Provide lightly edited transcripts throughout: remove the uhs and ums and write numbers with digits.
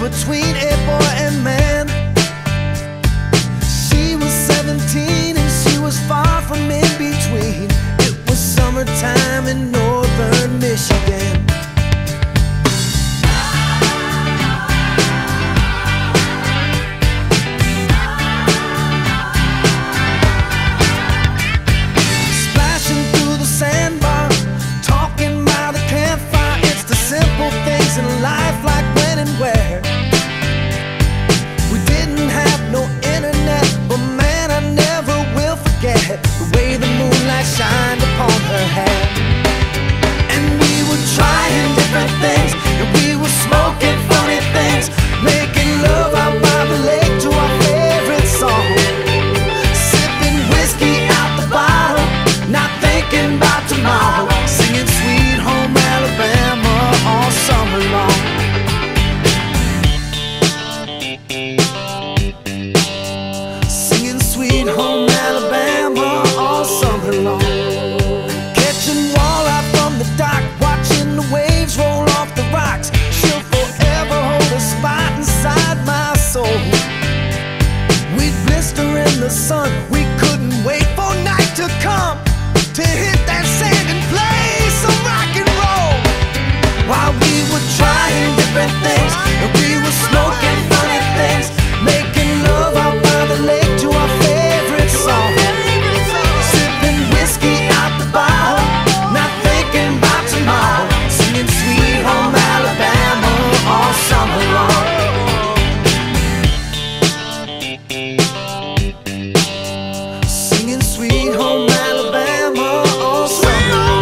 between a boy and man. She was 17 and she was far from in between. It was summertime in northern Michigan. Splashing through the sandbar, talking by the campfire. It's the simple things in life, like when and where. We didn't have no internet, but man, I never will forget the way the moonlight shined upon her hair. And we were trying different things, and we were smoking funny things, making love out by the lake to our favorite song, sipping whiskey out the bottle, not thinking about tomorrow, singing Sweet Home Alabama all summer long. Singing Sweet Home Alabama all summer long. Catching walleye from the dock, watching the waves roll off the rocks. She'll forever hold a spot inside my soul. We'd blister in the sun, we couldn't wait for night to come to hit that sand and play some rock and roll. While we were trying different things, and we were smoking funny things, making love out by the lake to our favorite song, sipping whiskey out the bottle, not thinking about tomorrow, singing Sweet Home Alabama all summer long. Singing Sweet Home Alabama all summer long.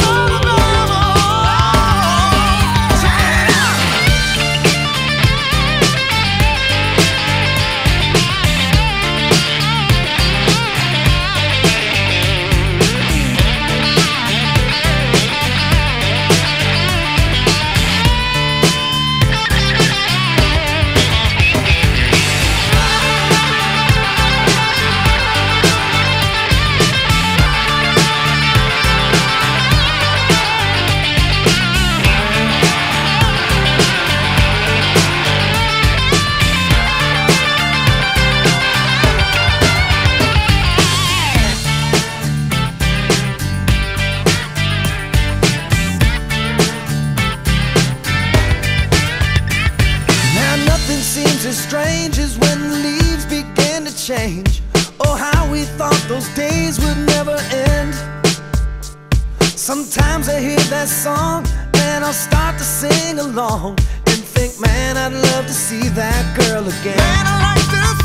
Seems as strange as when the leaves began to change. Oh, how we thought those days would never end. Sometimes I hear that song and I'll start to sing along and think, man, I'd love to see that girl again. Man, I like this